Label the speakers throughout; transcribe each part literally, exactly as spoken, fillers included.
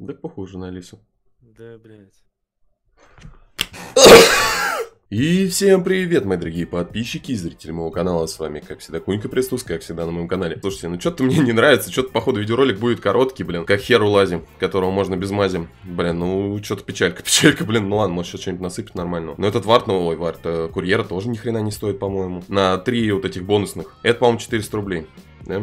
Speaker 1: Да похоже на Алису.
Speaker 2: Да, блядь.
Speaker 1: И всем привет, мои дорогие подписчики и зрители моего канала. С вами, как всегда, Кунька Престус, как всегда на моем канале. Слушайте, ну что-то мне не нравится, что-то, походу, видеоролик будет короткий, блин. Как хер улазим, которого можно без мази. Блин, ну, что-то печалька, печалька, блин. Ну ладно, может сейчас что-нибудь насыпать нормального. Но этот вард, ну, ой, вард э, курьера тоже ни хрена не стоит, по-моему. На три вот этих бонусных. Это, по-моему, четыреста рублей, да?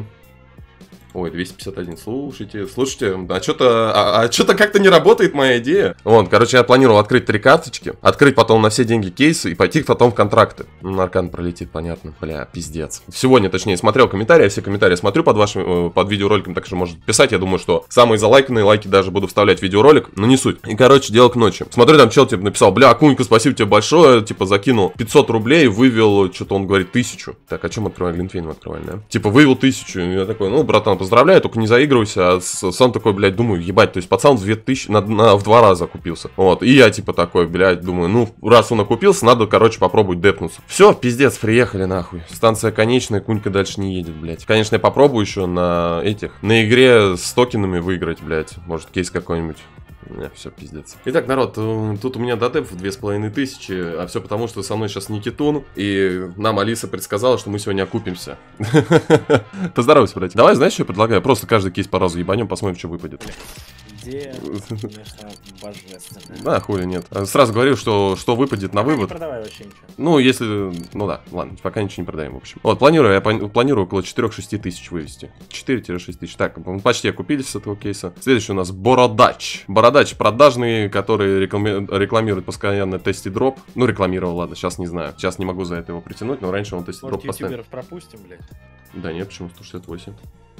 Speaker 1: Ой, двести пятьдесят один. Слушайте, слушайте, а что-то а, а что-то как-то не работает моя идея. Вон, короче, я планировал открыть три карточки, открыть потом на все деньги кейсы и пойти потом в контракты. Ну, аркан пролетит, понятно. Бля, пиздец. Сегодня, точнее, смотрел комментарии, я все комментарии смотрю под вашим, под видеороликом, так что может писать. Я думаю, что самые залайканные лайки даже буду вставлять в видеоролик, но не суть. И, короче, дело к ночи. Смотрю, там чел, типа, написал: бля, Кунька, спасибо тебе большое, типа, закинул пятьсот рублей, вывел, что-то он говорит, тысячу. Так, о чем открывали? Глинтвейн открывали, да? Типа, вывел тысячу. И я такой, ну, братан, поздравляю, только не заигрывайся. А сам такой, блядь, думаю, ебать, то есть пацан в две тысячи, на, на, в два раза купился. Вот, и я типа такой, блядь, думаю, ну, раз он окупился, надо, короче, попробовать депнуться. Все, пиздец, приехали нахуй. Станция конечная, Кунька дальше не едет, блядь. Конечно, я попробую еще на этих, на игре с токенами выиграть, блядь. Может, кейс какой-нибудь. Не, все, пиздец. Итак, народ, тут у меня дотеп в две с половиной тысячи, а все потому, что со мной сейчас Никитун, и нам Алиса предсказала, что мы сегодня окупимся. Поздоровайся, блядь. Давай, знаешь, что я предлагаю? Просто каждый кейс по разу ебанем, посмотрим, что выпадет.
Speaker 2: Идея, конечно, божественная.
Speaker 1: Да, хули нет. Сразу говорил, что, что выпадет на вывод.
Speaker 2: Не продавай вообще ничего.
Speaker 1: Ну, если... Ну да, ладно, пока ничего не продаем, в общем. Вот, планирую, я планирую около четырёх-шести тысяч вывести. четыре-шесть тысяч. Так, мы почти окупились с этого кейса. Следующий у нас Бородач. Бородач продажный, который реклами... рекламирует постоянно тести дроп. Ну, рекламировал, ладно, сейчас не знаю. Сейчас не могу за это его притянуть, но раньше он тести дроп поставил.
Speaker 2: Ютуберов пропустим, блядь?
Speaker 1: Да нет, почему сто шестьдесят восемь?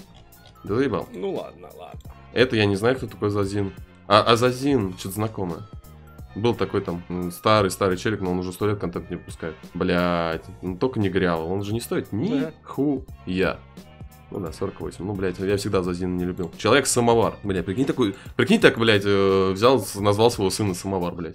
Speaker 1: Да заебал.
Speaker 2: Ну ладно, ладно.
Speaker 1: Это я не знаю, кто такой Азазин. А, Азазин, что-то знакомое. Был такой там старый-старый челик, но он уже сто лет контент не выпускает. Блять, ну только не грял. Он же не стоит ни хуя. Ну да, сорок восемь. Ну, блядь, я всегда Азазина не любил. Человек-самовар. Блядь, прикинь такой... Прикинь так, блядь, взял, назвал своего сына самовар, блядь.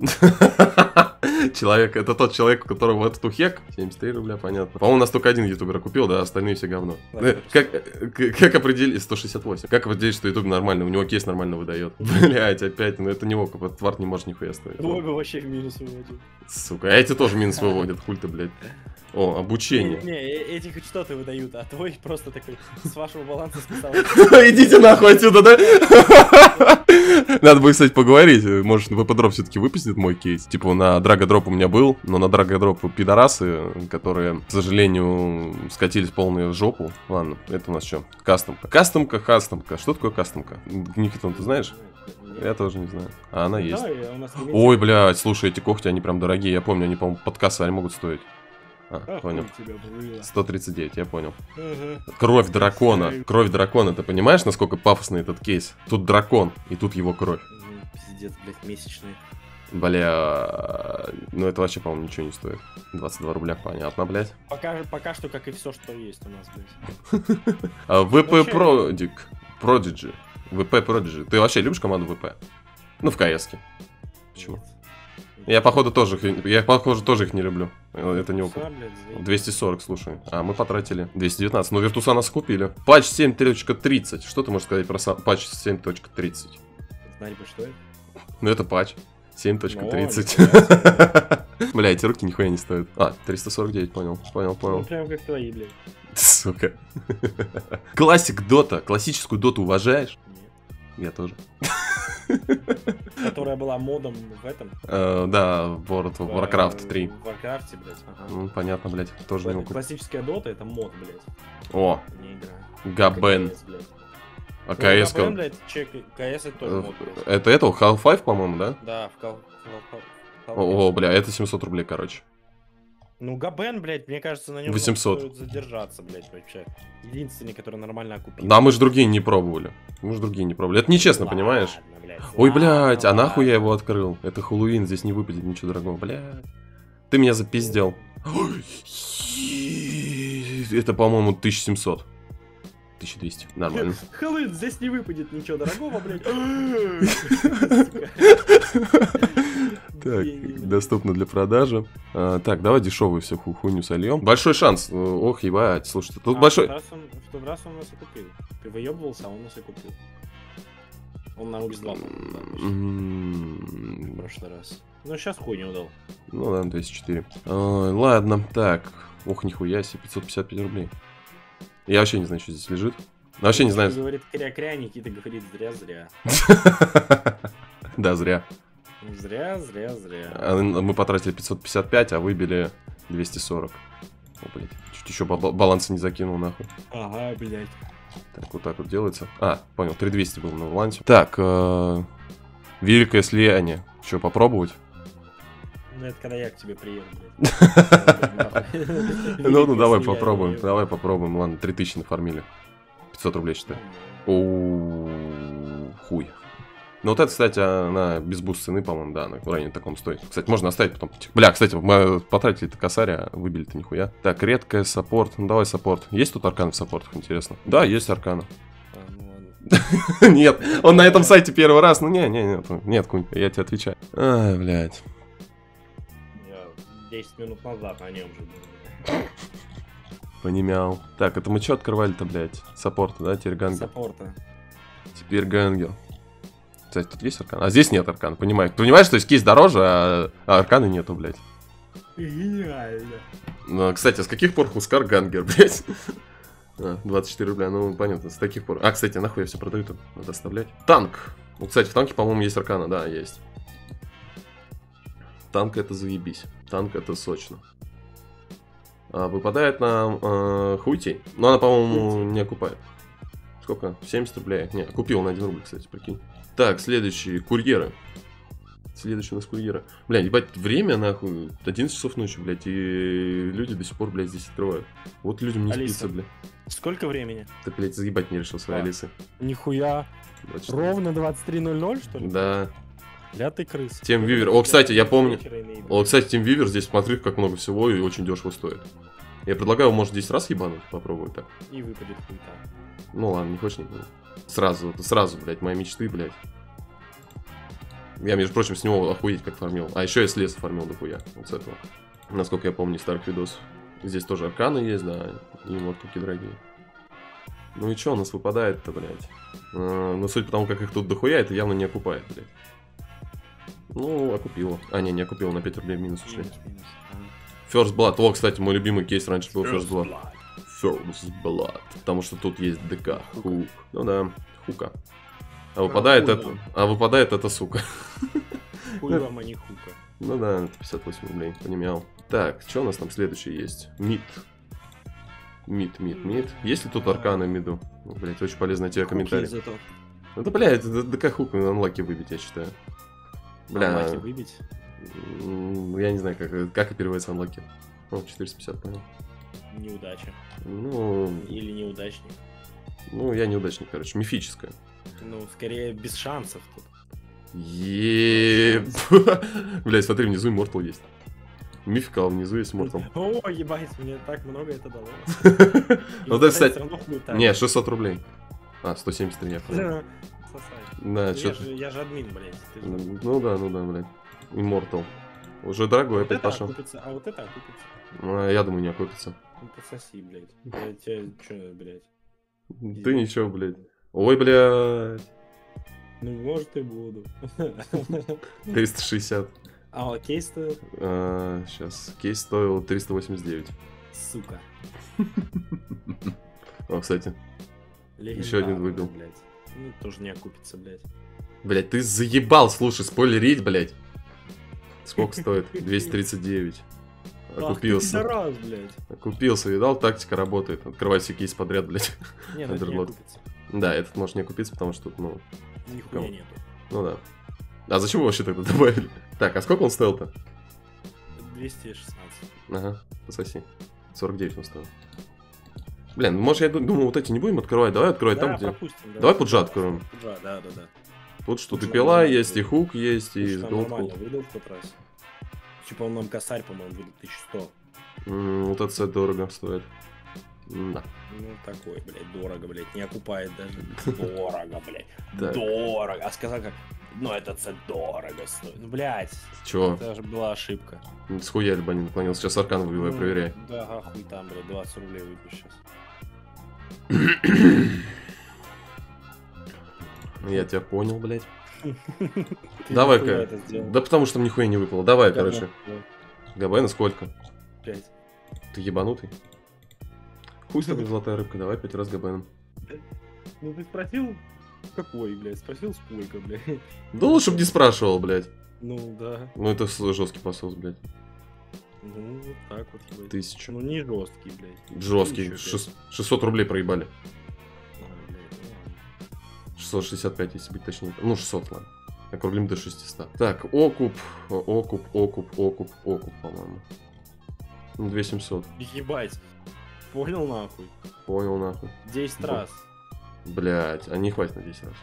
Speaker 1: Человек, это тот человек, у которого этот ухек. семьдесят три рубля, понятно. По-моему, у нас только один ютубер купил, да, остальные все говно. Как, как определить... сто шестьдесят восемь. Как определить, что ютуб нормально? У него кейс нормально выдает. Блядь, опять, ну это не мог, этот тварь не может нихуя стоить.
Speaker 2: Лого вообще в минус выводит.
Speaker 1: Сука, а эти тоже минус выводят, хуй ты, блядь. О, обучение.
Speaker 2: Не, не, эти хоть что-то выдают, а твой просто такой с вашего баланса списал.
Speaker 1: Идите нахуй отсюда, да? Надо будет, кстати, поговорить. Может, в Эподроп все-таки выпустит мой кейс. Типа на Драгодроп у меня был, но на Драгодроп пидорасы, которые, к сожалению, скатились полную жопу. Ладно, это у нас что? Кастомка. Кастомка, кастомка. Что такое кастомка? Никитон, ты знаешь? Я тоже не знаю. А она есть. Ой, блядь, слушай, эти когти, они прям дорогие. Я помню, они, по-моему, под кассой могут стоить. А, а, понял. сто тридцать девять, я понял. Ага. Кровь дракона. Кровь дракона. Ты понимаешь, насколько пафосный этот кейс? Тут дракон, и тут его кровь.
Speaker 2: Пиздец, блядь, месячный.
Speaker 1: Бля, ну это вообще, по-моему, ничего не стоит. двадцать два рубля, понятно, блядь.
Speaker 2: Пока, пока что, как и все, что есть у нас,
Speaker 1: блядь. ВП Продик. Продиджи. ВП Продиджи. Ты вообще любишь команду ВП? Ну, в КС-ке. Почему? Я, походу, тоже их, я, похоже, тоже их не люблю. Это не опыт. двести сорок, слушай. А, мы потратили двести девятнадцать. Но Виртуса нас купили. Патч семь точка тридцать. Что ты можешь сказать про сам... патч семь точка тридцать?
Speaker 2: Знать бы, что это?
Speaker 1: Ну, это патч семь точка тридцать. Бля, эти руки нихуя не стоят. А, триста сорок девять, понял. Понял, понял.
Speaker 2: Ну, прям как твои, блядь.
Speaker 1: Сука. Классик Дота. Классическую Доту уважаешь?
Speaker 2: Нет.
Speaker 1: Я тоже.
Speaker 2: Которая была модом в этом?
Speaker 1: Uh, да, в World of Warcraft три.
Speaker 2: В Warcraft, блядь. Ага.
Speaker 1: Ну, понятно, блядь. Тоже не
Speaker 2: классическая дота — это мод, блядь.
Speaker 1: О,
Speaker 2: не игра.
Speaker 1: Габен. А КС...
Speaker 2: Ну, Габен, блядь, чек... КС это тоже мод, блядь.
Speaker 1: Это этого, Half-Life, по-моему, да?
Speaker 2: Да, в Half...
Speaker 1: О, бля, это семьсот рублей, короче.
Speaker 2: Ну, Габен, блядь, мне кажется, на нем
Speaker 1: восемьсот.
Speaker 2: Стоит задержаться, блядь, вообще. Единственный, который нормально окупил.
Speaker 1: Да, мы же другие не пробовали. Мы же другие не пробовали. Это нечестно,
Speaker 2: ладно,
Speaker 1: понимаешь?
Speaker 2: Блядь,
Speaker 1: ой,
Speaker 2: ладно,
Speaker 1: блядь, а
Speaker 2: ладно.
Speaker 1: нахуй я его открыл? Это Хэллоуин, здесь не выпадет ничего дорогого, блядь. Ты меня запиздел. Это, по-моему, тысяча семьсот. тысяча двести, нормально.
Speaker 2: Хэллоуин, здесь не выпадет ничего дорогого, блядь.
Speaker 1: Так, доступно для продажи. А, так, давай дешевую всю ху хуйню сольем. Большой шанс. Ох, ебать, слушайте, тут
Speaker 2: а,
Speaker 1: большой...
Speaker 2: В тот раз он нас и купил. Ты выебывался, а он нас и купил. Он на икс два в
Speaker 1: М,
Speaker 2: прошлый раз. Ну, сейчас хуйню дал.
Speaker 1: Ну да, двести четыре. Ой, ладно, так. Ух, нихуя себе, пятьсот пятьдесят пять рублей. Я вообще не знаю, что здесь лежит. Вообще не знаю.
Speaker 2: Говорит кря-кря, Никита говорит зря-зря.
Speaker 1: Да, зря.
Speaker 2: Зря, зря, зря.
Speaker 1: А мы потратили пятьсот пятьдесят пять, а выбили двести сорок. О, блядь. Чуть еще ба- баланса не закинул, нахуй.
Speaker 2: Ага, блядь.
Speaker 1: Так, вот так вот делается. А, понял, три двести было на балансе. Так, э, великое слияние. Что, попробовать?
Speaker 2: Ну, это когда я к тебе приеду, блядь.
Speaker 1: Ну, ну, давай попробуем, давай попробуем. Ладно, три тысячи нафармили. пятьсот рублей, считай. Оу, хуй. Ну, вот это, кстати, она без буст цены, по-моему, да, она в районе таком стоит. Кстати, можно оставить потом. Бля, кстати, мы потратили-то косаря, выбили-то нихуя. Так, редкая саппорт. Ну, давай саппорт. Есть тут арканы в саппортах, интересно? Да, есть арканы. Нет, он на этом сайте первый раз. Ну, не, не, нет, нет, Кунь, я тебе отвечаю. Ай, блядь.
Speaker 2: Я десять минут назад на нем же был.
Speaker 1: Понимал. Так, это мы что открывали-то, блядь? Саппорта, да, теперь гангел?
Speaker 2: Саппорта.
Speaker 1: Теперь гангел. Кстати, тут есть аркан? А здесь нет аркана, понимаешь? Ты понимаешь, что есть кейс дороже, а, а арканы нету, блядь.
Speaker 2: Гениально.
Speaker 1: Ну, кстати, с каких пор Хускар гангер, блядь? А, двадцать четыре рубля, ну, понятно, с таких пор. А, кстати, нахуй я все продаю, надо оставлять. Танк. Ну, кстати, в танке, по-моему, есть аркана, да, есть. Танк это заебись. Танк это сочно. А, выпадает на э, хуйти. Но она, по-моему, не окупает. Сколько? семьдесят рублей. Не, купил на один рубль, кстати, прикинь. Так, следующие курьеры. Следующие у нас курьеры. Бля, ебать, время, нахуй, одиннадцать часов ночи, блядь, и люди до сих пор, блядь, здесь открывают. Вот людям не
Speaker 2: Алиса.
Speaker 1: спится, блядь.
Speaker 2: Сколько времени?
Speaker 1: Ты, блядь, заебать не решил своей
Speaker 2: А.
Speaker 1: Алисы.
Speaker 2: Нихуя.
Speaker 1: двадцать четыре.
Speaker 2: Ровно двадцать три ноль ноль, что ли?
Speaker 1: Да.
Speaker 2: Ля ты крыс.
Speaker 1: Тем Вивер. О, кстати, я помню.
Speaker 2: Вечера и наебать.
Speaker 1: О, кстати, Тим Вивер, здесь смотри, как много всего и очень дешево стоит. Я предлагаю, может, десять раз ебануть, попробовать так.
Speaker 2: И выпадет хуйта.
Speaker 1: Ну ладно, не хочешь, не буду. Сразу, это сразу, блядь, мои мечты, блядь. Я, между прочим, с него охуеть как фармил. А еще я с леса фармил дохуя. Вот с этого. Насколько я помню, из старых видосов. Здесь тоже арканы есть, да. И вот какие дорогие. Ну и что у нас выпадает-то, блядь? А, ну, судя по тому, как их тут дохуя, это явно не окупает, блядь. Ну, окупила. А, не, не окупила, на пять рублей в минус ушли.
Speaker 2: Минус, минус. Ага.
Speaker 1: First Blood. О, кстати, мой любимый кейс раньше был First Blood. First Blood. Потому что тут есть ДК. Хук. Ну да, хука. А выпадает
Speaker 2: хуй
Speaker 1: это.
Speaker 2: вам.
Speaker 1: А выпадает это, сука.
Speaker 2: Хуй вам, а не хука.
Speaker 1: Ну да, это пятьдесят восемь рублей, понимал. Так, что у нас там следующее есть? Мид. Мид, мид, мид. Есть ли тут арканы в миду? Ну, блять, очень полезно тебе комментарий.
Speaker 2: Хуки зато.
Speaker 1: Ну да, блядь, это ДК хук на анлаки выбить, я считаю. Бля,
Speaker 2: Анлаки выбить.
Speaker 1: м, я не знаю, как, как переводится анлаки. О, четыреста пятьдесят, понял.
Speaker 2: Неудача.
Speaker 1: Ну,
Speaker 2: Или неудачник.
Speaker 1: ну, я неудачник, короче, мифическая.
Speaker 2: Ну, скорее, без шансов тут.
Speaker 1: Еб. Блять, смотри, внизу Immortal есть. Мификал, внизу есть Immortal.
Speaker 2: О, ебать, мне так много это дало.
Speaker 1: Вот это, кстати,
Speaker 2: Всё равно хуйта.
Speaker 1: не, шестьсот рублей. А, сто семьдесят три, я понял.
Speaker 2: Сосай.
Speaker 1: Да,
Speaker 2: Я
Speaker 1: что-то...
Speaker 2: же, я же админ, блядь. ты же-
Speaker 1: Ну да, ну да, блядь. Immortal. Уже дорогой
Speaker 2: Вот
Speaker 1: опять
Speaker 2: это
Speaker 1: пошел.
Speaker 2: окупится, а вот это окупится.
Speaker 1: А, я думаю, не окупится.
Speaker 2: Ну, пососи, блядь. Я тебя, чё, блядь.
Speaker 1: Ты ничего, блядь. Ой, блядь.
Speaker 2: Ну, может, и буду.
Speaker 1: триста шестьдесят.
Speaker 2: А вот кейс-то,
Speaker 1: Сейчас. Кейс стоил триста восемьдесят девять.
Speaker 2: сука.
Speaker 1: О, кстати. Еще один
Speaker 2: Легендарный,
Speaker 1: выбил.
Speaker 2: блядь. Ну, тоже не окупится, блядь.
Speaker 1: Блядь, ты заебал, слушай, спойлерить, блядь. Сколько стоит? двести тридцать девять. Окупился.
Speaker 2: Ах, ты пидорас, блядь.
Speaker 1: Окупился, видал, тактика работает. Открывай все кейс подряд, блядь.
Speaker 2: Не, ну это не
Speaker 1: Underlord.
Speaker 2: окупится.
Speaker 1: Да, этот может не окупиться, потому что тут, ну,
Speaker 2: Нихуя
Speaker 1: Кого?
Speaker 2: нету.
Speaker 1: ну да. А зачем его вообще тогда добавили? Так, а сколько он стоил-то?
Speaker 2: двести шестнадцать.
Speaker 1: Ага, пососи. сорок девять он стоил. Блин, может я ду- думаю, вот эти не будем открывать, давай открывать
Speaker 2: Да,
Speaker 1: там, где...
Speaker 2: пропустим. да.
Speaker 1: Давай пуджа откроем.
Speaker 2: Пуджа, да, да, да.
Speaker 1: Тут что,
Speaker 2: Пуджа
Speaker 1: ты пила
Speaker 2: нормально
Speaker 1: есть, и
Speaker 2: выдал.
Speaker 1: хук есть, и
Speaker 2: Пуджа
Speaker 1: голд
Speaker 2: нормально
Speaker 1: хук.
Speaker 2: выдал в тот раз. Типа он нам косарь, по-моему, выдал тысячу сто.
Speaker 1: М, Вот этот сет дорого стоит. Да.
Speaker 2: Ну, такой, блядь, дорого, блядь, не окупает даже. Дорого, блядь,
Speaker 1: Так.
Speaker 2: дорого. А сказал как, ну, этот сет дорого стоит. Ну, блядь,
Speaker 1: Чего?
Speaker 2: это же была ошибка.
Speaker 1: Схуя либо не наклонился. Сейчас аркан выбивай,
Speaker 2: Ну,
Speaker 1: проверяй.
Speaker 2: Да, ага, хуй там, блядь, двадцать рублей выпью сейчас.
Speaker 1: Я тебя понял, блядь. Давай-ка. Да потому что мне нихуя не выпало. Давай, короче. Габена сколько?
Speaker 2: Пять.
Speaker 1: Ты ебанутый? Хуй с тобой, золотая рыбка, давай пять раз габеном.
Speaker 2: Ну ты спросил, какой, блядь? Спросил, сколько, блядь?
Speaker 1: Да лучше бы не спрашивал, блядь.
Speaker 2: Ну да.
Speaker 1: Ну это жесткий посос, блядь.
Speaker 2: Ну вот так вот, блядь.
Speaker 1: Тысячу.
Speaker 2: Ну не жесткий, блядь.
Speaker 1: Жесткий. шестьсот рублей проебали.
Speaker 2: А, блядь, ну ладно.
Speaker 1: шестьсот шестьдесят пять, если быть точнее. Ну, шестьсот, ладно. Округлим до шестисот. Так, окуп, окуп, окуп, окуп, окуп, по-моему. Ну, две тысячи семьсот.
Speaker 2: Ебать. Понял нахуй?
Speaker 1: Понял нахуй.
Speaker 2: десять раз.
Speaker 1: Блять, а не хватит на десять раз.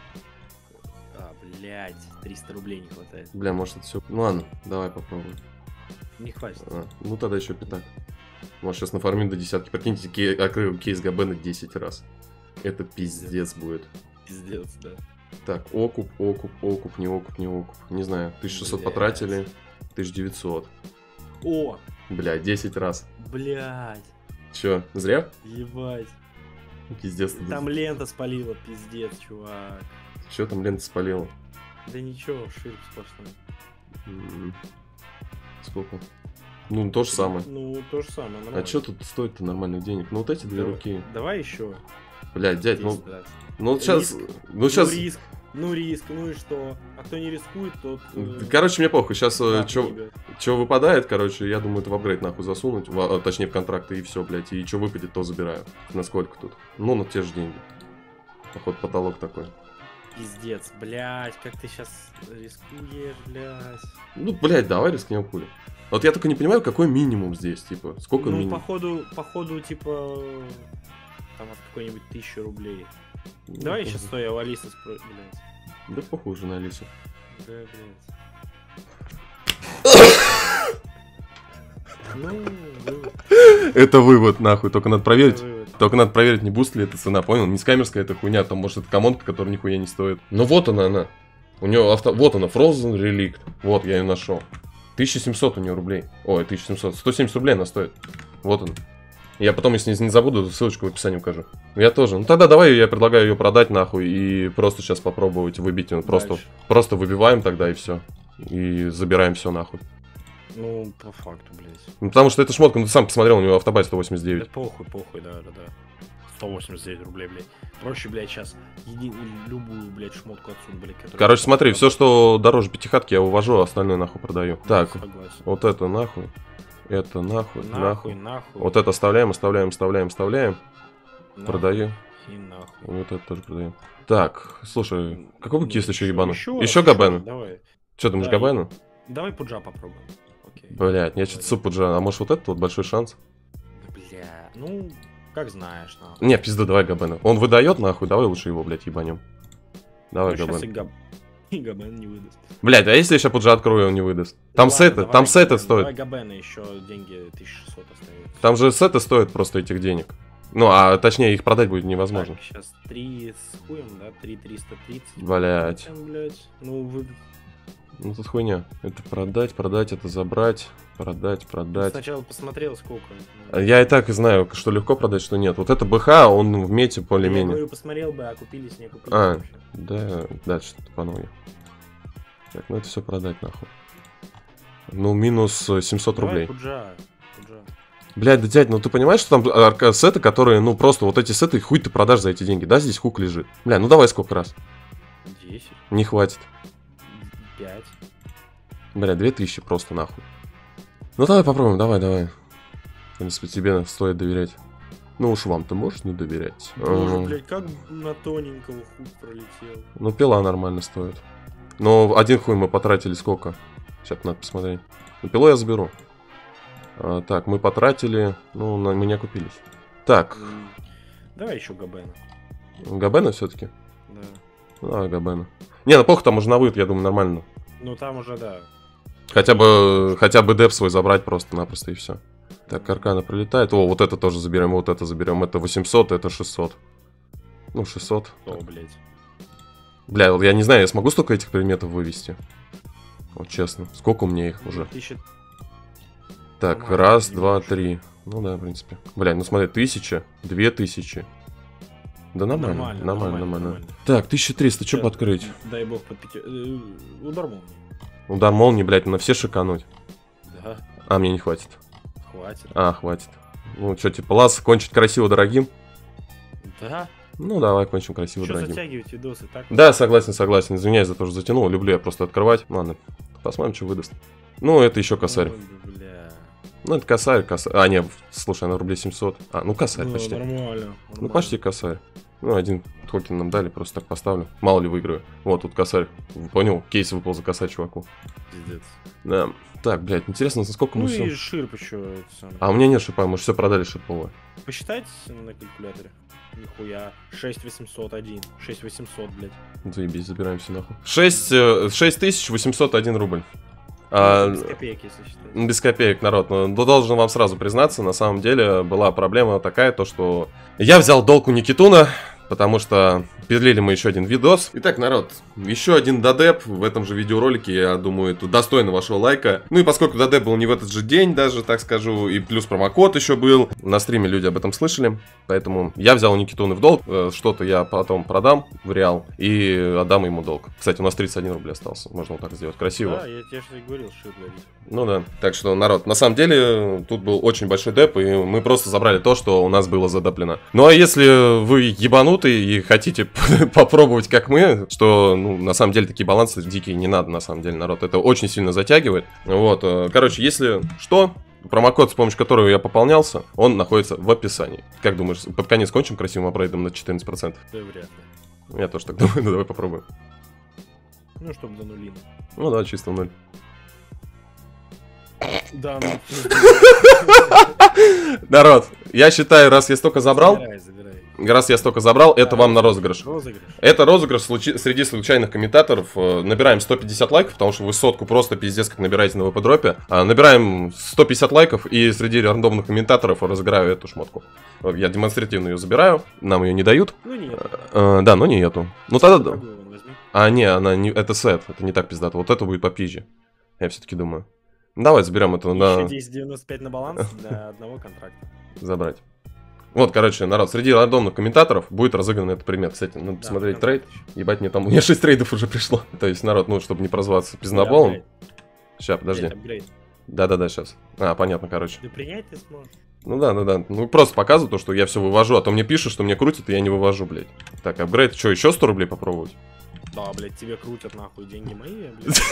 Speaker 2: А, блядь, триста рублей не хватает.
Speaker 1: Бля, может это все. Ну ладно, давай попробуем.
Speaker 2: Не хватит.
Speaker 1: А, ну тогда еще пятак. Может сейчас нафармим до десятки. Прикиньте, кей, открыл кейс Габена десять раз. Это пиздец будет.
Speaker 2: Пиздец, да.
Speaker 1: Так, окуп, окуп, окуп, не окуп, не окуп. Не знаю, тысяча шестьсот
Speaker 2: Блядь.
Speaker 1: потратили. тысяча девятьсот.
Speaker 2: О!
Speaker 1: Бля, десять раз.
Speaker 2: Блядь.
Speaker 1: Че, зря?
Speaker 2: Ебать.
Speaker 1: Пиздец.
Speaker 2: Там лента спалила, пиздец, чувак.
Speaker 1: Че там лента спалила?
Speaker 2: Да ничего, ширк сплошной.
Speaker 1: М-м. Сколько? Ну, то же самое.
Speaker 2: Ну, то же самое, нормально.
Speaker 1: А что тут стоит-то нормальных денег? Ну, вот эти две
Speaker 2: Давай.
Speaker 1: руки.
Speaker 2: Давай еще.
Speaker 1: Блядь, дядь, ну,
Speaker 2: десять раз.
Speaker 1: ну вот сейчас...
Speaker 2: Риск.
Speaker 1: Ну, сейчас...
Speaker 2: Ну, риск. Ну, риск, ну и что? А кто не рискует, тот... э,
Speaker 1: Короче, мне похуй. Сейчас
Speaker 2: нахуй
Speaker 1: что
Speaker 2: ебет.
Speaker 1: выпадает, короче, я думаю, это в апгрейд нахуй засунуть. В, а, точнее, в контракты и все, блядь. И что выпадет, то забираю. Насколько тут? Ну, на те же деньги. Походу, потолок такой.
Speaker 2: Пиздец, блядь, как ты сейчас рискуешь, блядь.
Speaker 1: Ну, блядь, давай рискнем хули. Вот я только не понимаю, какой минимум здесь, типа, сколько
Speaker 2: Ну,
Speaker 1: минимум?
Speaker 2: походу, походу, типа, там от какой-нибудь тысячи рублей.
Speaker 1: Ну,
Speaker 2: Давай
Speaker 1: похуй.
Speaker 2: сейчас стой, я у Алисы спрошу, блядь.
Speaker 1: Да похоже на Алису.
Speaker 2: Да, блядь. Ну, вывод,
Speaker 1: Это вывод, нахуй, только надо проверить.
Speaker 2: вывод.
Speaker 1: Только надо проверить, не буст ли эта цена, понял? Не скамерская эта хуйня, там может это комонка, которая нихуя не стоит. Ну вот она, она. У нее авто... Вот она, Frozen Relic. Вот, я ее нашел. тысяча семьсот у нее рублей. Ой, тысяча семьсот. сто семьдесят рублей она стоит. Вот она. Я потом, если не забуду, ссылочку в описании укажу. Я тоже. Ну тогда давай, я предлагаю ее продать нахуй и просто сейчас попробовать выбить. Ну, просто,
Speaker 2: Дальше.
Speaker 1: просто выбиваем тогда и все. И забираем все нахуй.
Speaker 2: Ну, по факту, блядь.
Speaker 1: Ну, потому что эта шмотка, ну ты сам посмотрел, у него автобай сто восемьдесят девять.
Speaker 2: Да похуй, похуй, да, да, да. сто восемьдесят девять рублей, блядь. Проще, блядь, сейчас еди... любую, блядь, шмотку отсюда, блядь. Которая...
Speaker 1: Короче, смотри, все, что дороже пятихатки, я увожу, а остальное нахуй продаю. Так,
Speaker 2: Согласен.
Speaker 1: вот это нахуй. Это нахуй,
Speaker 2: Нахуй,
Speaker 1: нахуй.
Speaker 2: нахуй.
Speaker 1: Вот это оставляем, оставляем, оставляем, оставляем.
Speaker 2: нахуй
Speaker 1: Продаю.
Speaker 2: И нахуй.
Speaker 1: Вот это тоже продаем. Так, слушай, какой бы
Speaker 2: Ну,
Speaker 1: кист еще ебану?
Speaker 2: Еще,
Speaker 1: Еще
Speaker 2: раз,
Speaker 1: габена?
Speaker 2: Давай.
Speaker 1: Че, думаешь,
Speaker 2: Да,
Speaker 1: габена?
Speaker 2: Давай пуджа попробуем. Окей.
Speaker 1: Блять, я что-то суп поджа. А может вот этот вот большой шанс?
Speaker 2: Да, бля, ну, как знаешь, нахуй.
Speaker 1: Не, пизду, давай габена. Он выдает нахуй, давай лучше его, блять, ебанем. Давай
Speaker 2: Ну, щас и
Speaker 1: габен.
Speaker 2: габ... и габен не выдаст.
Speaker 1: Блять, а если я сейчас пуджа открою, он не выдаст?
Speaker 2: Да
Speaker 1: Там
Speaker 2: ладно,
Speaker 1: сеты,
Speaker 2: давай
Speaker 1: там сеты
Speaker 2: габен, Давай
Speaker 1: стоят.
Speaker 2: габена, еще деньги тысяча шестьсот остается.
Speaker 1: Там же сеты стоят просто этих денег. Ну, а точнее, их продать будет невозможно.
Speaker 2: Так, сейчас три с хуем, да? три триста тридцать.
Speaker 1: Блять.
Speaker 2: Блять. Ну, вы...
Speaker 1: Ну тут хуйня. Это продать, продать, это забрать. Продать, продать.
Speaker 2: Сначала посмотрел, сколько.
Speaker 1: Я и так и знаю, что легко продать, что нет. Вот это БХ, он в мете
Speaker 2: Я
Speaker 1: более-менее.
Speaker 2: говорю, посмотрел бы, а купились, не купились
Speaker 1: А,
Speaker 2: вообще.
Speaker 1: да, дальше что-то по новой. Так, ну это все продать нахуй. Ну, минус э, семьсот
Speaker 2: Давай
Speaker 1: рублей.
Speaker 2: пуджа, пуджа.
Speaker 1: Блядь, да дядь, ну ты понимаешь, что там арка- сеты, которые, ну просто вот эти сеты, хуй ты продашь за эти деньги. Да, здесь хук лежит. Бля, ну давай сколько раз.
Speaker 2: десять,
Speaker 1: Не хватит.
Speaker 2: пять.
Speaker 1: Бля, две тысячи просто нахуй. Ну давай попробуем, давай, давай. В принципе, тебе стоит доверять. Ну уж вам-то можешь не доверять.
Speaker 2: Боже,
Speaker 1: Ага.
Speaker 2: блядь, как на тоненького хуй пролетел.
Speaker 1: Ну пила нормально стоит. Но один хуй мы потратили сколько? Сейчас надо посмотреть. Ну, пилу я заберу. А, так, мы потратили. Ну, на, мы не окупились. Так,
Speaker 2: М, Давай еще габена.
Speaker 1: Габена все-таки?
Speaker 2: Да.
Speaker 1: Ну, давай Габена. Не, ну похуй, там уже на вылет, я думаю, нормально.
Speaker 2: Ну там уже, да.
Speaker 1: Хотя бы, хотя бы деп свой забрать просто-напросто и все. Так, Аркана прилетает. О, вот это тоже заберем, вот это заберем. Это восемьсот, это шестьсот. Ну, шестьсот.
Speaker 2: О, блядь.
Speaker 1: Бля, вот я не знаю, я смогу столько этих предметов вывести? Вот честно. Сколько у меня их уже?
Speaker 2: Тысяча...
Speaker 1: Так,
Speaker 2: Нормально,
Speaker 1: раз,
Speaker 2: не
Speaker 1: два,
Speaker 2: меньше.
Speaker 1: три. Ну да, в принципе. Бля, ну смотри, тысяча, две тысячи. Да нормально,
Speaker 2: Нормально,
Speaker 1: нормально, нормально.
Speaker 2: нормально.
Speaker 1: Так, тысяча триста, что
Speaker 2: Чё,
Speaker 1: подкрыть?
Speaker 2: Дай бог под пяти... э, Удар молнии.
Speaker 1: Удар молнии, блядь, на все шикануть.
Speaker 2: Да,
Speaker 1: А, мне не хватит.
Speaker 2: хватит.
Speaker 1: А, хватит. Ну, что, типа, лаз кончить красиво дорогим?
Speaker 2: Да.
Speaker 1: Ну, давай кончим красиво
Speaker 2: Что
Speaker 1: дорогим.
Speaker 2: затягивать видосы, так?
Speaker 1: Да, согласен, согласен. Извиняюсь за то, что затянул. Люблю я просто открывать. Ладно, посмотрим, что выдаст. Ну, это еще косарь.
Speaker 2: Ой, бля.
Speaker 1: Ну, это косарь, косарь. А, не, слушай, на рублей семьсот. А, ну, косарь
Speaker 2: Ну,
Speaker 1: почти.
Speaker 2: нормально,
Speaker 1: Ну,
Speaker 2: нормально.
Speaker 1: почти косарь. Ну, один токен нам дали, просто так поставлю. Мало ли выиграю. Вот, тут косарь. Понял? Кейс выпал за косарь чуваку.
Speaker 2: Пиздец.
Speaker 1: Да. Так, блядь, интересно, за сколько мы
Speaker 2: Ну
Speaker 1: все...
Speaker 2: и ширп еще. это самое.
Speaker 1: А у меня нет шипа, мы же все продали шиповое.
Speaker 2: Посчитайте на калькуляторе. Нихуя. шесть восемьсот один. шесть восемьсот, блядь.
Speaker 1: Заебись, забираемся нахуй. шесть тысяч восемьсот один рубль. А,
Speaker 2: Без копеек, если считать.
Speaker 1: без копеек, народ. Но должен вам сразу признаться, на самом деле была проблема такая, то что я взял долг у Никитуна, потому что пилили мы еще один видос. Итак, народ, еще один дадеп в этом же видеоролике, я думаю, это достойно вашего лайка. Ну и поскольку дадеп был не в этот же день даже, так скажу, и плюс промокод еще был, на стриме люди об этом слышали, поэтому я взял у Никитуна в долг, что-то я потом продам в реал и отдам ему долг. Кстати, у нас тридцать один рубль остался, можно вот так сделать красиво.
Speaker 2: Да, я тебе же и говорил, ширп ловить.
Speaker 1: Ну да, так что, народ, на самом деле, тут был очень большой деп, и мы просто забрали то, что у нас было задеплено. Ну а если вы ебанутый и хотите попробовать, как мы, что, ну, на самом деле, такие балансы дикие не надо, на самом деле, народ, это очень сильно затягивает. Вот, короче, если что, промокод, с помощью которого я пополнялся, он находится в описании. Как думаешь, под конец кончим красивым апгрейдом на четырнадцать процентов?
Speaker 2: Да, вряд ли.
Speaker 1: Я тоже так думаю, ну давай попробуем.
Speaker 2: Ну, чтобы до нулина.
Speaker 1: Ну да, чисто в ноль.
Speaker 2: Да, ну.
Speaker 1: Народ, я считаю, раз я столько забрал,
Speaker 2: Забирай, забирай.
Speaker 1: раз я столько забрал, это вам на розыгрыш.
Speaker 2: Розыгрыш.
Speaker 1: Это розыгрыш случи- среди случайных комментаторов. Э, Набираем сто пятьдесят лайков, потому что вы сотку просто пиздец как набираете на ВП-дропе. А, Набираем сто пятьдесят лайков, и среди рандомных комментаторов разыграю эту шмотку. Вот я демонстративно ее забираю, нам ее не дают.
Speaker 2: Ну, нет.
Speaker 1: Э, Да, но не эту. Ну тогда... да.
Speaker 2: Другую вон возьми.
Speaker 1: А, не, она не... это сет, это не так пиздато. Вот это будет попизже. Я все-таки думаю. Давай заберем это на...
Speaker 2: Еще десять девяносто пять на баланс для одного контракта.
Speaker 1: Забрать. Вот, короче, народ, среди рандомных комментаторов будет разыгран этот предмет. Кстати, надо
Speaker 2: Да,
Speaker 1: посмотреть
Speaker 2: контракт
Speaker 1: трейд.
Speaker 2: еще.
Speaker 1: Ебать, мне там, у меня шесть трейдов уже пришло. То есть, народ, ну, чтобы не прозваться пиздоболом.
Speaker 2: Апгрейд.
Speaker 1: Сейчас, подожди.
Speaker 2: Блядь, апгрейд.
Speaker 1: Да-да-да, сейчас. А, понятно, короче.
Speaker 2: Ты принять ты сможешь.
Speaker 1: Ну да, да, да. Ну просто показываю то, что я все вывожу, а то мне пишут, что мне крутят, и я не вывожу, блядь. Так, апгрейд, что, еще сто рублей попробовать?
Speaker 2: Да, блядь, тебе крутят нахуй деньги мои,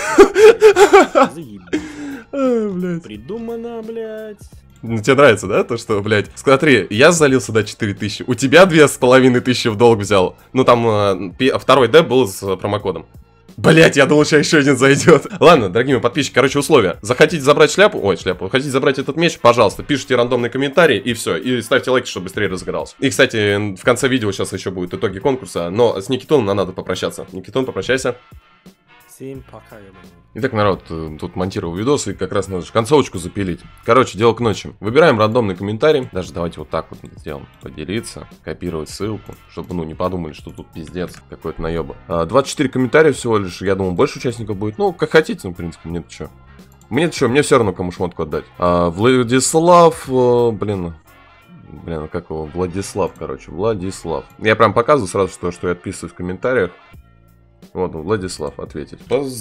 Speaker 2: блядь. Заебись.
Speaker 1: блядь.
Speaker 2: Придумано, блядь.
Speaker 1: Ну, тебе нравится, да, то, что, блядь? Смотри, я залился до четыре тысячи, у тебя две с половиной тысячи в долг взял. Ну, там, э, пи- второй деп был с э, промокодом. Блять, я думал, что еще один зайдет. Ладно, дорогие мои подписчики, короче, условия. Захотите забрать шляпу, ой, шляпу, хотите забрать этот меч, пожалуйста, пишите рандомный комментарий, и все. И ставьте лайки, чтобы быстрее разыгрался. И, кстати, в конце видео сейчас еще будут итоги конкурса, но с Никитоном нам надо попрощаться. Никитон, попрощайся.
Speaker 2: Всем пока, я думаю.
Speaker 1: Итак, народ, э, тут монтировал видос, и как раз надо же концовочку запилить. Короче, дело к ночи. Выбираем рандомный комментарий. Даже давайте вот так вот сделаем. Поделиться, копировать ссылку, чтобы, ну, не подумали, что тут пиздец, какой-то наеба. А, двадцать четыре комментария всего лишь. Я думаю, больше участников будет. Ну, как хотите, ну, в принципе, мне-то что. Мне-то что, мне все равно, кому шмотку отдать. А, Владислав, э, блин... Блин, а как его? Владислав, короче, Владислав. Я прям показываю сразу, что, что я отписываю в комментариях. Вот, Владислав ответить.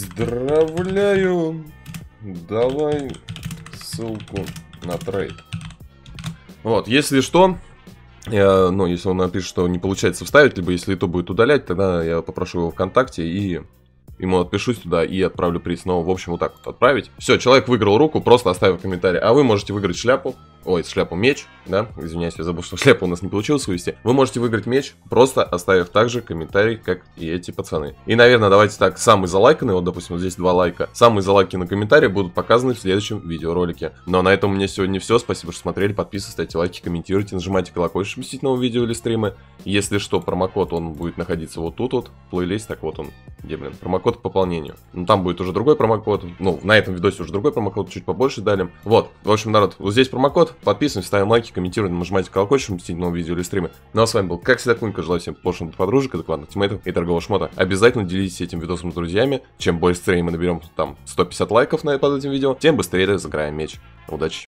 Speaker 1: Поздравляю. Давай ссылку на трейд. Вот, если что, я, ну, если он напишет, что не получается вставить, либо если это будет удалять, тогда я попрошу его ВКонтакте и ему отпишусь туда и отправлю приз. Но, в общем, вот так вот отправить. Все, человек выиграл руку, просто оставив комментарий. А вы можете выиграть шляпу. Ой, шляпу меч, да? Извиняюсь, я забыл, что шляпу у нас не получилось вывести. Вы можете выиграть меч, просто оставив также комментарий, как и эти пацаны. И, наверное, давайте так, самый залайканный, вот, допустим, вот здесь два лайка. Самые залайканные комментарии будут показаны в следующем видеоролике. Ну, а на этом у меня сегодня все. Спасибо, что смотрели. Подписывайтесь, ставьте лайки, комментируйте, нажимайте колокольчик, чтобы мстить новые видео или стримы. Если что, промокод, он будет находиться вот тут вот, плейлист, так вот он, где, блин, промокод к пополнению. Ну, там будет уже другой промокод, ну, на этом видосе уже другой промокод, чуть побольше дали. Вот, в общем, народ, вот здесь промокод, подписываемся, ставим лайки, комментируем, нажимайте колокольчик, чтобы мстить новые видео или стримы. Ну, а с вами был, как всегда, Кунька, желаю всем пошлых подружек, адекватных тиммейтов и торгового шмота. Обязательно делитесь этим видосом с друзьями, чем быстрее мы наберем там сто пятьдесят лайков на, под этим видео, тем быстрее разыграем меч. Удачи!